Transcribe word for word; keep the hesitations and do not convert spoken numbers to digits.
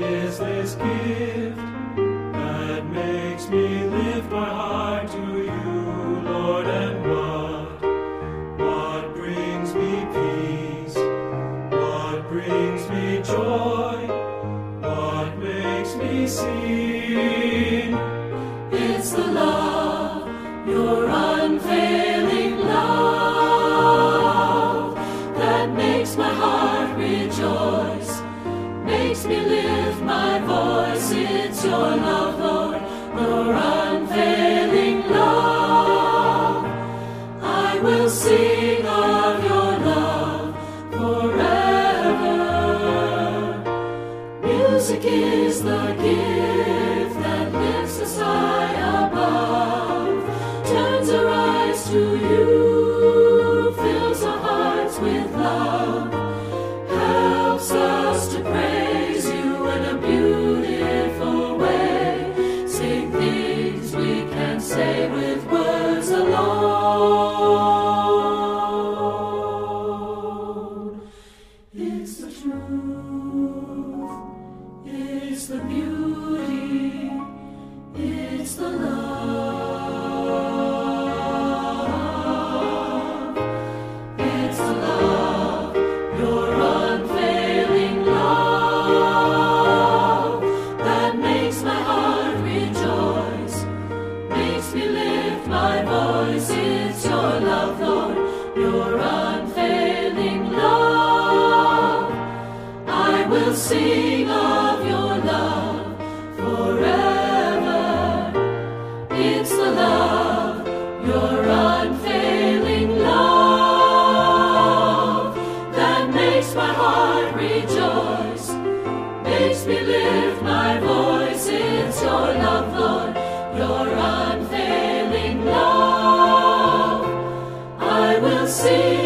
is this gift that makes me lift my heart to you, Lord? And what, what brings me peace? What brings me joy? What makes me sing? It's the love, your unfailing love, that makes my heart rejoice, makes me lift my voice. It's your love, Lord, your unfailing love. I will sing of your love forever. Music is the gift that lifts us high above, turns our eyes to you, fills our hearts with love, helps us to praise you in a beautiful way, sing things we can't say with words alone. It's the truth, it's the beauty, it's the love, it's the love, your unfailing love, that makes my heart rejoice, makes me lift my voice. It's your love, Lord, your unfailing love. I will sing of your love forever. It's the love, your unfailing love, that makes my heart rejoice, makes me lift my voice. It's your love, Lord, your unfailing love. I will sing